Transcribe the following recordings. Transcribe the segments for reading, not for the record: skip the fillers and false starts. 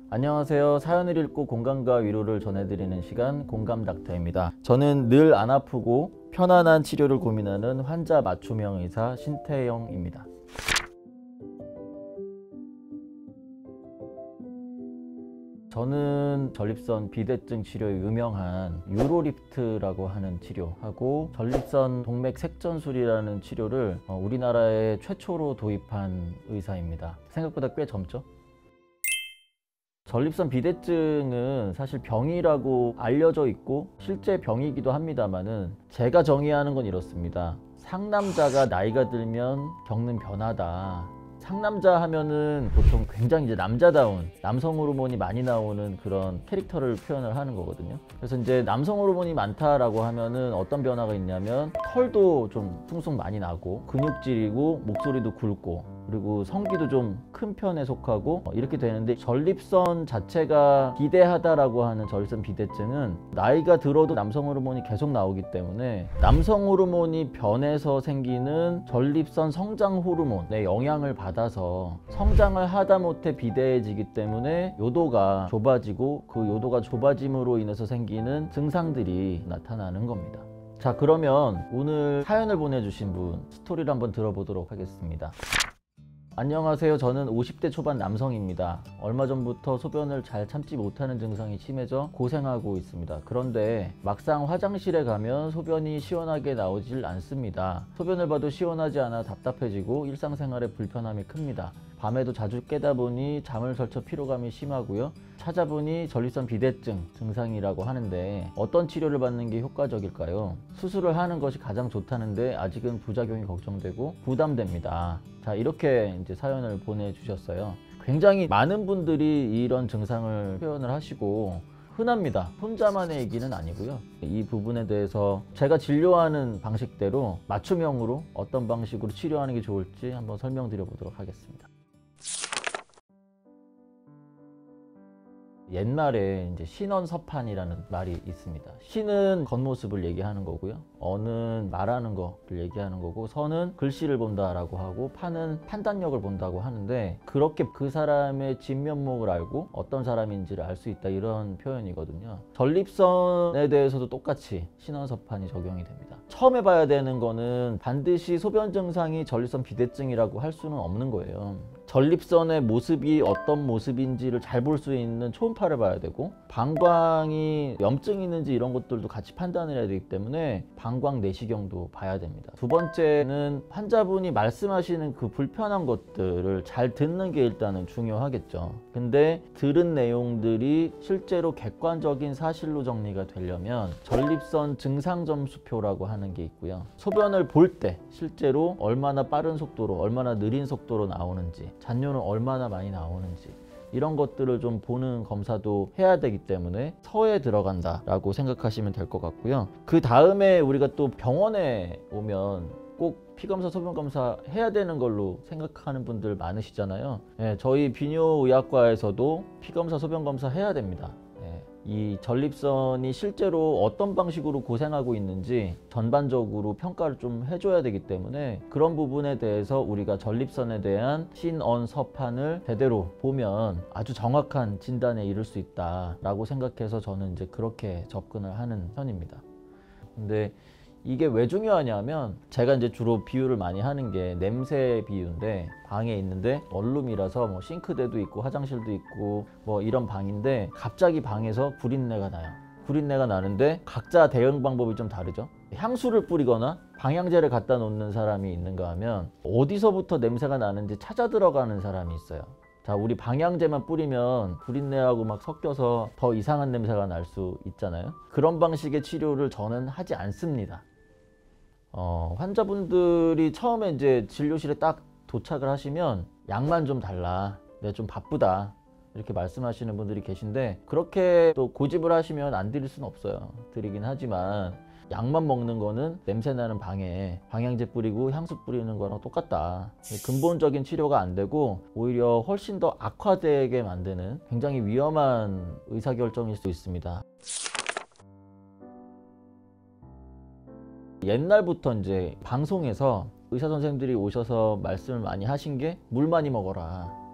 안녕하세요. 사연을 읽고 공감과 위로를 전해드리는 시간 공감닥터입니다. 저는 늘 안 아프고 편안한 치료를 고민하는 환자 맞춤형 의사 신태영입니다. 저는 전립선 비대증 치료에 유명한 유로리프트라고 하는 치료하고 전립선 동맥 색전술이라는 치료를 우리나라에 최초로 도입한 의사입니다. 생각보다 꽤 젊죠? 전립선 비대증은 사실 병이라고 알려져 있고 실제 병이기도 합니다만은 제가 정의하는 건 이렇습니다. 상남자가 나이가 들면 겪는 변화다. 상남자 하면은 보통 굉장히 이제 남자다운 남성 호르몬이 많이 나오는 그런 캐릭터를 표현을 하는 거거든요. 그래서 이제 남성 호르몬이 많다라고 하면은 어떤 변화가 있냐면 털도 좀 숭숭 많이 나고 근육질이고 목소리도 굵고 그리고 성기도 좀 큰 편에 속하고 이렇게 되는데 전립선 자체가 비대하다라고 하는 전립선 비대증은 나이가 들어도 남성 호르몬이 계속 나오기 때문에 남성 호르몬이 변해서 생기는 전립선 성장 호르몬의 영향을 받아서 성장을 하다못해 비대해지기 때문에 요도가 좁아지고 그 요도가 좁아짐으로 인해서 생기는 증상들이 나타나는 겁니다. 자, 그러면 오늘 사연을 보내주신 분 스토리를 한번 들어보도록 하겠습니다. 안녕하세요. 저는 50대 초반 남성입니다. 얼마 전부터 소변을 잘 참지 못하는 증상이 심해져 고생하고 있습니다. 그런데 막상 화장실에 가면 소변이 시원하게 나오질 않습니다. 소변을 봐도 시원하지 않아 답답해지고 일상생활에 불편함이 큽니다. 밤에도 자주 깨다 보니 잠을 설쳐 피로감이 심하고요. 찾아보니 전립선 비대증 증상이라고 하는데 어떤 치료를 받는 게 효과적일까요? 수술을 하는 것이 가장 좋다는데 아직은 부작용이 걱정되고 부담됩니다. 자, 이렇게 이제 사연을 보내주셨어요. 굉장히 많은 분들이 이런 증상을 표현을 하시고 흔합니다. 혼자만의 얘기는 아니고요. 이 부분에 대해서 제가 진료하는 방식대로 맞춤형으로 어떤 방식으로 치료하는 게 좋을지 한번 설명드려 보도록 하겠습니다. 옛날에 이제 신언서판이라는 말이 있습니다. 신은 겉모습을 얘기하는 거고요. 언은 말하는 거를 얘기하는 거고, 선은 글씨를 본다라고 하고, 판은 판단력을 본다고 하는데 그렇게 그 사람의 진면목을 알고 어떤 사람인지를 알 수 있다, 이런 표현이거든요. 전립선에 대해서도 똑같이 신언서판이 적용이 됩니다. 처음 해봐야 되는 거는 반드시 소변 증상이 전립선 비대증이라고 할 수는 없는 거예요. 전립선의 모습이 어떤 모습인지를 잘 볼 수 있는 초음파를 봐야 되고, 방광이 염증이 있는지 이런 것들도 같이 판단을 해야 되기 때문에 방광 내시경도 봐야 됩니다. 두 번째는 환자분이 말씀하시는 그 불편한 것들을 잘 듣는 게 일단은 중요하겠죠. 근데 들은 내용들이 실제로 객관적인 사실로 정리가 되려면 전립선 증상 점수표라고 하는 게 있고요. 소변을 볼 때 실제로 얼마나 빠른 속도로 얼마나 느린 속도로 나오는지, 잔뇨는 얼마나 많이 나오는지, 이런 것들을 좀 보는 검사도 해야 되기 때문에 서에 들어간다라고 생각하시면 될 것 같고요. 그 다음에 우리가 또 병원에 오면 꼭 피검사, 소변검사 해야 되는 걸로 생각하는 분들 많으시잖아요. 저희 비뇨의학과에서도 피검사, 소변검사 해야 됩니다. 이 전립선이 실제로 어떤 방식으로 고생하고 있는지 전반적으로 평가를 좀 해줘야 되기 때문에 그런 부분에 대해서 우리가 전립선에 대한 신언서판을 제대로 보면 아주 정확한 진단에 이를 수 있다라고 생각해서 저는 이제 그렇게 접근을 하는 편입니다. 근데 이게 왜 중요하냐면, 제가 이제 주로 비유를 많이 하는 게 냄새 비유인데, 방에 있는데 원룸이라서 뭐 싱크대도 있고 화장실도 있고 뭐 이런 방인데 갑자기 방에서 구린내가 나요. 구린내가 나는데 각자 대응 방법이 좀 다르죠. 향수를 뿌리거나 방향제를 갖다 놓는 사람이 있는가 하면 어디서부터 냄새가 나는지 찾아 들어가는 사람이 있어요. 자, 우리 방향제만 뿌리면 구린내하고 막 섞여서 더 이상한 냄새가 날 수 있잖아요. 그런 방식의 치료를 저는 하지 않습니다. 환자분들이 처음에 이제 진료실에 딱 도착을 하시면 약만 좀 달라, 내가 좀 바쁘다, 이렇게 말씀하시는 분들이 계신데, 그렇게 또 고집을 하시면 안 드릴 수는 없어요. 드리긴 하지만 약만 먹는 거는 냄새나는 방에 방향제 뿌리고 향수 뿌리는 거랑 똑같다. 근본적인 치료가 안 되고 오히려 훨씬 더 악화되게 만드는 굉장히 위험한 의사결정일 수 있습니다. 옛날부터 이제 방송에서 의사 선생님들이 오셔서 말씀을 많이 하신 게 물 많이 먹어라.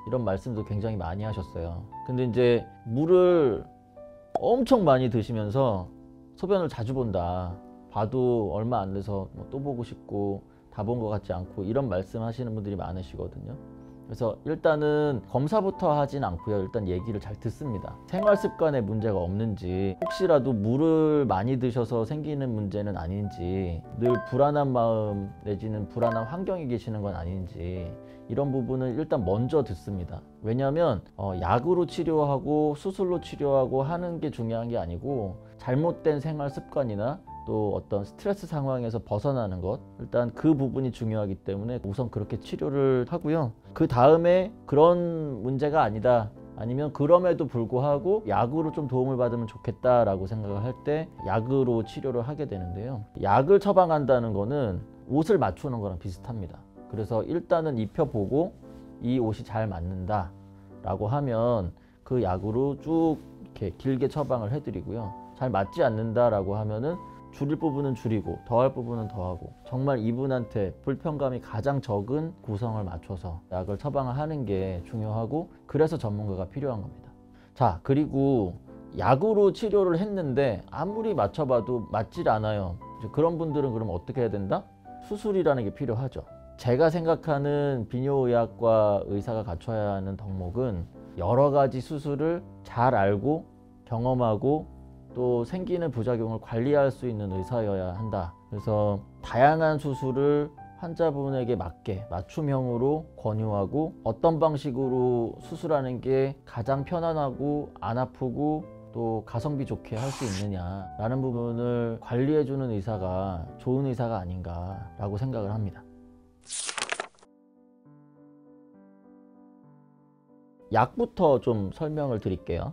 이런 말씀도 굉장히 많이 하셨어요. 근데 이제 물을 엄청 많이 드시면서 소변을 자주 본다, 봐도 얼마 안 돼서 또 보고 싶고 다 본 것 같지 않고, 이런 말씀 하시는 분들이 많으시거든요. 그래서 일단은 검사부터 하진 않고요. 일단 얘기를 잘 듣습니다. 생활 습관에 문제가 없는지, 혹시라도 물을 많이 드셔서 생기는 문제는 아닌지, 늘 불안한 마음 내지는 불안한 환경에 계시는 건 아닌지, 이런 부분을 일단 먼저 듣습니다. 왜냐하면 약으로 치료하고 수술로 치료하고 하는 게 중요한 게 아니고, 잘못된 생활 습관이나 또 어떤 스트레스 상황에서 벗어나는 것, 일단 그 부분이 중요하기 때문에 우선 그렇게 치료를 하고요. 그 다음에 그런 문제가 아니다, 아니면 그럼에도 불구하고 약으로 좀 도움을 받으면 좋겠다라고 생각을 할 때 약으로 치료를 하게 되는데요. 약을 처방한다는 거는 옷을 맞추는 거랑 비슷합니다. 그래서 일단은 입혀보고 이 옷이 잘 맞는다 라고 하면 그 약으로 쭉 이렇게 길게 처방을 해드리고요. 잘 맞지 않는다 라고 하면은 줄일 부분은 줄이고 더할 부분은 더하고, 정말 이분한테 불편감이 가장 적은 구성을 맞춰서 약을 처방하는 게 중요하고, 그래서 전문가가 필요한 겁니다. 자, 그리고 약으로 치료를 했는데 아무리 맞춰봐도 맞질 않아요. 이제 그런 분들은 그럼 어떻게 해야 된다? 수술이라는 게 필요하죠. 제가 생각하는 비뇨의학과 의사가 갖춰야 하는 덕목은 여러 가지 수술을 잘 알고 경험하고 또 생기는 부작용을 관리할 수 있는 의사여야 한다. 그래서 다양한 수술을 환자분에게 맞게 맞춤형으로 권유하고, 어떤 방식으로 수술하는 게 가장 편안하고 안 아프고 또 가성비 좋게 할 수 있느냐라는 부분을 관리해주는 의사가 좋은 의사가 아닌가라고 생각을 합니다. 약부터 좀 설명을 드릴게요.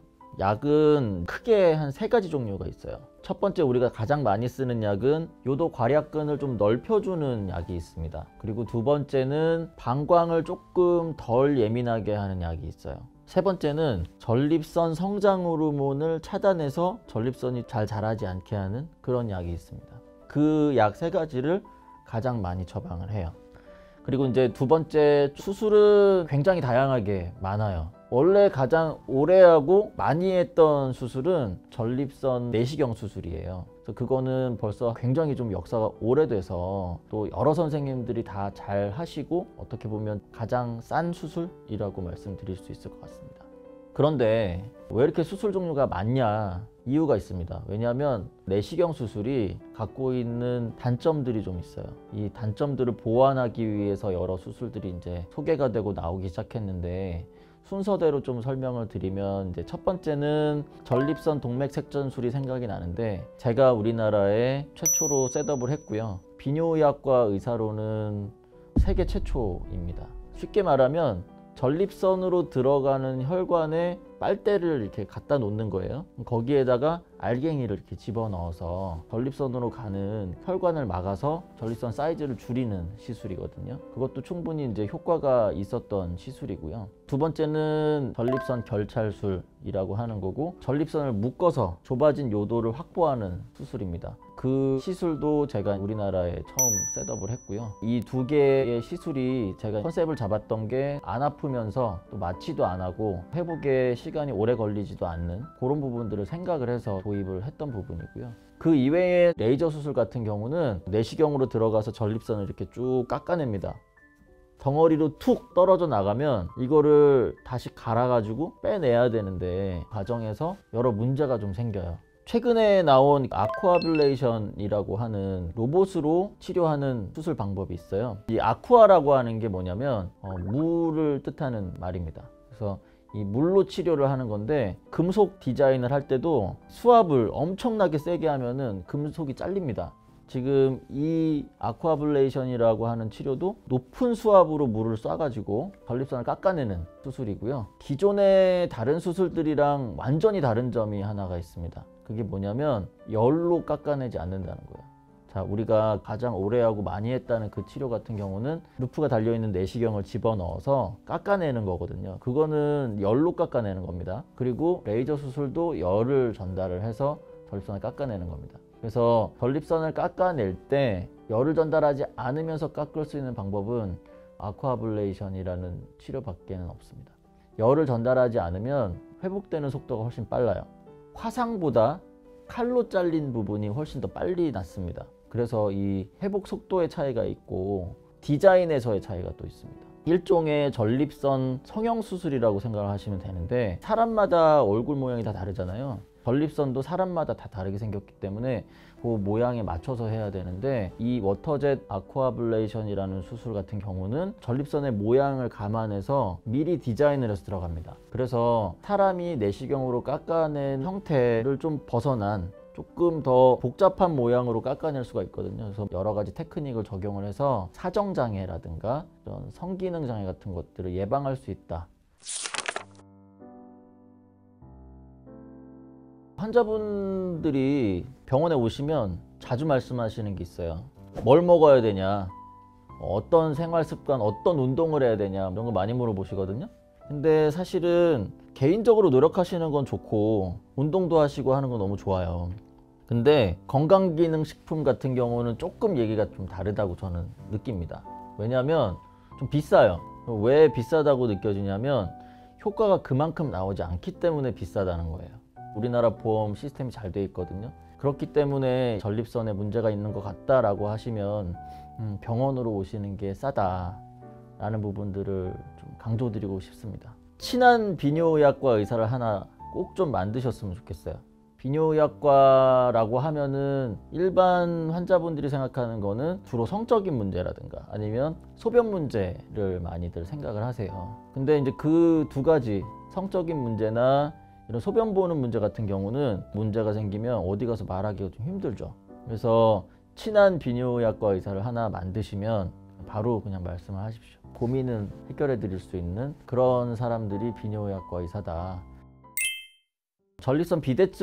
약은 크게 한 3가지 종류가 있어요. 첫 번째, 우리가 가장 많이 쓰는 약은 요도 괄약근을 좀 넓혀주는 약이 있습니다. 그리고 두 번째는 방광을 조금 덜 예민하게 하는 약이 있어요. 세 번째는 전립선 성장 호르몬을 차단해서 전립선이 잘 자라지 않게 하는 그런 약이 있습니다. 그 약 3가지를 가장 많이 처방을 해요. 그리고 이제 두 번째, 수술은 굉장히 다양하게 많아요. 원래 가장 오래 하고 많이 했던 수술은 전립선 내시경 수술이에요. 그래서 그거는 벌써 굉장히 좀 역사가 오래돼서 또 여러 선생님들이 다 잘 하시고, 어떻게 보면 가장 싼 수술이라고 말씀드릴 수 있을 것 같습니다. 그런데 왜 이렇게 수술 종류가 많냐? 이유가 있습니다. 왜냐하면 내시경 수술이 갖고 있는 단점들이 좀 있어요. 이 단점들을 보완하기 위해서 여러 수술들이 이제 소개가 되고 나오기 시작했는데, 순서대로 좀 설명을 드리면, 이제 첫 번째는 전립선 동맥색전술이 생각이 나는데, 제가 우리나라에 최초로 셋업을 했고요. 비뇨의학과 의사로는 세계 최초입니다. 쉽게 말하면 전립선으로 들어가는 혈관에 빨대를 이렇게 갖다 놓는 거예요. 거기에다가 알갱이를 이렇게 집어넣어서 전립선으로 가는 혈관을 막아서 전립선 사이즈를 줄이는 시술이거든요. 그것도 충분히 이제 효과가 있었던 시술이고요. 두 번째는 전립선 결찰술이라고 하는 거고, 전립선을 묶어서 좁아진 요도를 확보하는 수술입니다. 그 시술도 제가 우리나라에 처음 셋업을 했고요. 이 2개의 시술이 제가 컨셉을 잡았던 게 안 아프면서 또 맞지도 안 하고 회복에 시간이 오래 걸리지도 않는 그런 부분들을 생각을 해서 도입을 했던 부분이고요. 그 이외에 레이저 수술 같은 경우는 내시경으로 들어가서 전립선을 이렇게 쭉 깎아냅니다. 덩어리로 툭 떨어져 나가면 이거를 다시 갈아가지고 빼내야 되는데, 과정에서 여러 문제가 좀 생겨요. 최근에 나온 아쿠아블레이션이라고 하는 로봇으로 치료하는 수술 방법이 있어요. 이 아쿠아라고 하는 게 뭐냐면 물을 뜻하는 말입니다. 그래서 이 물로 치료를 하는 건데, 금속 디자인을 할 때도 수압을 엄청나게 세게 하면은 금속이 잘립니다. 지금 이 아쿠아블레이션이라고 하는 치료도 높은 수압으로 물을 쏴가지고 전립선을 깎아내는 수술이고요. 기존의 다른 수술들이랑 완전히 다른 점이 하나가 있습니다. 그게 뭐냐면 열로 깎아내지 않는다는 거예요. 자, 우리가 가장 오래하고 많이 했다는 그 치료 같은 경우는 루프가 달려있는 내시경을 집어넣어서 깎아내는 거거든요. 그거는 열로 깎아내는 겁니다. 그리고 레이저 수술도 열을 전달을 해서 전립선을 깎아내는 겁니다. 그래서 전립선을 깎아낼 때 열을 전달하지 않으면서 깎을 수 있는 방법은 아쿠아블레이션이라는 치료밖에는 없습니다. 열을 전달하지 않으면 회복되는 속도가 훨씬 빨라요. 화상보다 칼로 잘린 부분이 훨씬 더 빨리 낫습니다. 그래서 이 회복 속도의 차이가 있고 디자인에서의 차이가 또 있습니다. 일종의 전립선 성형수술이라고 생각을 하시면 되는데, 사람마다 얼굴 모양이 다 다르잖아요. 전립선도 사람마다 다 다르게 생겼기 때문에 그 모양에 맞춰서 해야 되는데, 이 워터젯 아쿠아블레이션이라는 수술 같은 경우는 전립선의 모양을 감안해서 미리 디자인을 해서 들어갑니다. 그래서 사람이 내시경으로 깎아낸 형태를 좀 벗어난 조금 더 복잡한 모양으로 깎아낼 수가 있거든요. 그래서 여러 가지 테크닉을 적용을 해서 사정장애라든가 성기능장애 같은 것들을 예방할 수 있다. 환자분들이 병원에 오시면 자주 말씀하시는 게 있어요. 뭘 먹어야 되냐, 어떤 생활 습관, 어떤 운동을 해야 되냐, 이런 거 많이 물어보시거든요. 근데 사실은 개인적으로 노력하시는 건 좋고 운동도 하시고 하는 건 너무 좋아요. 근데 건강기능식품 같은 경우는 조금 얘기가 좀 다르다고 저는 느낍니다. 왜냐하면 좀 비싸요. 왜 비싸다고 느껴지냐면 효과가 그만큼 나오지 않기 때문에 비싸다는 거예요. 우리나라 보험 시스템이 잘 돼 있거든요. 그렇기 때문에 전립선에 문제가 있는 것 같다라고 하시면 병원으로 오시는 게 싸다라는 부분들을 좀 강조드리고 싶습니다. 친한 비뇨의학과 의사를 하나 꼭 좀 만드셨으면 좋겠어요. 비뇨의학과라고 하면은 일반 환자분들이 생각하는 거는 주로 성적인 문제라든가 아니면 소변 문제를 많이들 생각을 하세요. 근데 이제 그 두 가지, 성적인 문제나 이런 소변 보는 문제 같은 경우는 문제가 생기면 어디 가서 말하기가 좀 힘들죠. 그래서 친한 비뇨의학과 의사를 하나 만드시면 바로 그냥 말씀을 하십시오. 고민은 해결해 드릴 수 있는 그런 사람들이 비뇨의학과 의사다. 전립선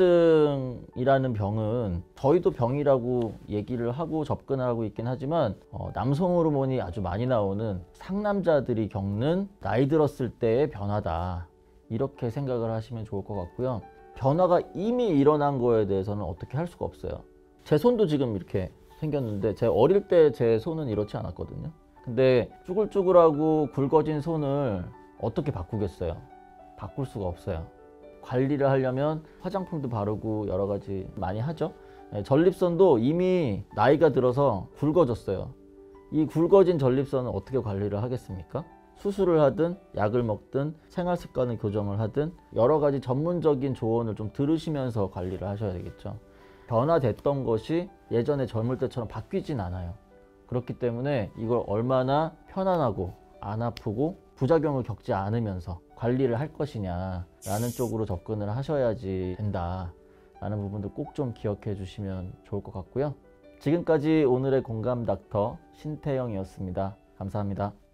비대증이라는 병은 저희도 병이라고 얘기를 하고 접근을 하고 있긴 하지만 남성 호르몬이 아주 많이 나오는 상남자들이 겪는 나이 들었을 때의 변화다, 이렇게 생각을 하시면 좋을 것 같고요. 변화가 이미 일어난 거에 대해서는 어떻게 할 수가 없어요. 제 손도 지금 이렇게 생겼는데 제 어릴 때 제 손은 이렇지 않았거든요. 근데 쭈글쭈글하고 굵어진 손을 어떻게 바꾸겠어요? 바꿀 수가 없어요. 관리를 하려면 화장품도 바르고 여러 가지 많이 하죠. 전립선도 이미 나이가 들어서 굵어졌어요. 이 굵어진 전립선은 어떻게 관리를 하겠습니까? 수술을 하든 약을 먹든 생활 습관을 교정을 하든 여러 가지 전문적인 조언을 좀 들으시면서 관리를 하셔야 되겠죠. 변화됐던 것이 예전에 젊을 때처럼 바뀌진 않아요. 그렇기 때문에 이걸 얼마나 편안하고 안 아프고 부작용을 겪지 않으면서 관리를 할 것이냐라는 쪽으로 접근을 하셔야지 된다라는 부분도 꼭 좀 기억해 주시면 좋을 것 같고요. 지금까지 오늘의 공감 닥터 신태영이었습니다. 감사합니다.